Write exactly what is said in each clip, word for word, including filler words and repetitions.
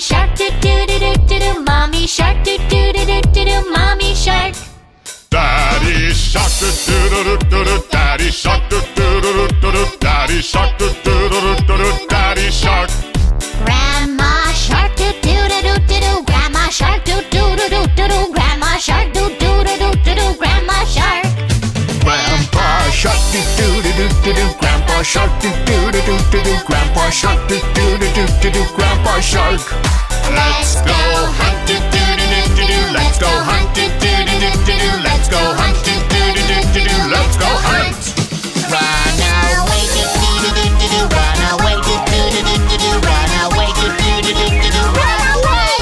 shark, do do do do do do. Mommy shark, do do do do do do. Mommy shark. Daddy shark, do do do do do. Daddy shark, do do do do do. Daddy shark, do do do do do. Daddy shark. Grandma shark, do do do do do do. Grandma shark, do do do do do do. Grandma shark, do do do do do do. Grandma shark. Grandpa shark, do do do do do. Grandpa shark, do do do do do. Grandpa shark, do do do do do. Grandpa shark. Let's go hunt, do do do do do. Let's go hunt, do do do do do. Let's go hunt, do do do do do. Let's go hunt. Run away, do do do do do. Run away, do do do do do. Run away, do do do do do. Run away.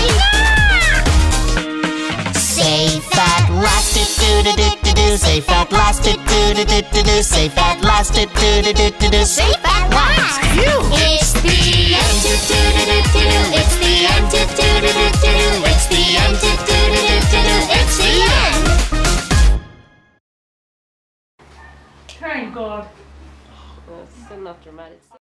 Safe at last, do do do do do. Safe at last, do do do do do. Safe at last, do do do do do. Safe at last. It's the end, do do do do do. It's the end, do do do do do. It's the end, do do do do do. It's the end. Thank God. Well, it's still not dramatic.